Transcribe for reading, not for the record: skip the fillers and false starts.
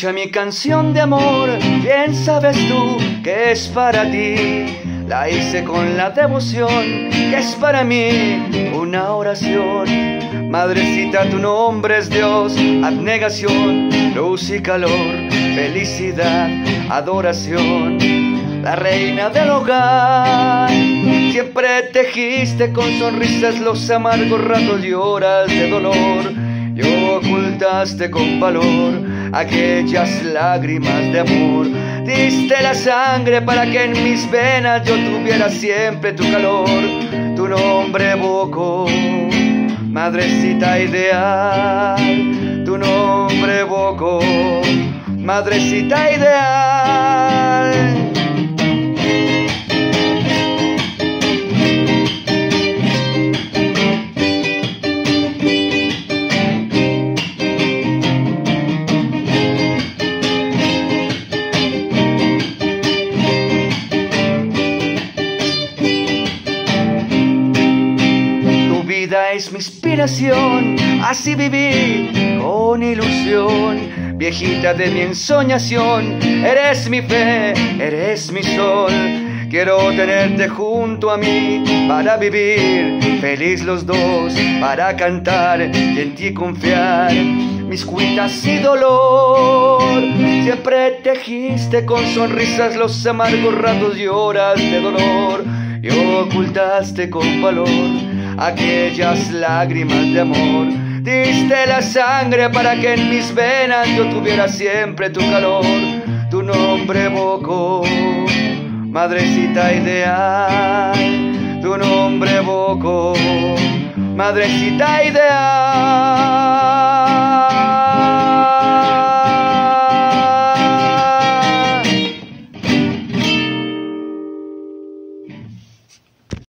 Escucha mi canción de amor, bien sabes tú que es para ti. La hice con la devoción que es para mí una oración. Madrecita, tu nombre es Dios, abnegación, luz y calor, felicidad, adoración. La reina del hogar, siempre tejiste con sonrisas los amargos ratos y horas de dolor. Y ocultaste con valor aquellas lágrimas de amor. Diste la sangre para que en mis venas yo tuviera siempre tu calor. Tu nombre evoco, madrecita ideal. Tu nombre evoco, madrecita ideal. Es mi inspiración, así viví con ilusión. Viejita de mi ensoñación, eres mi fe, eres mi sol. Quiero tenerte junto a mí para vivir feliz los dos, para cantar y en ti confiar mis cuitas y dolor. Siempre tejiste con sonrisas los amargos ratos y horas de dolor. Y ocultaste con valor aquellas lágrimas de amor. Diste la sangre para que en mis venas yo tuviera siempre tu calor. Tu nombre evoco, madrecita ideal. Tu nombre evoco, madrecita ideal.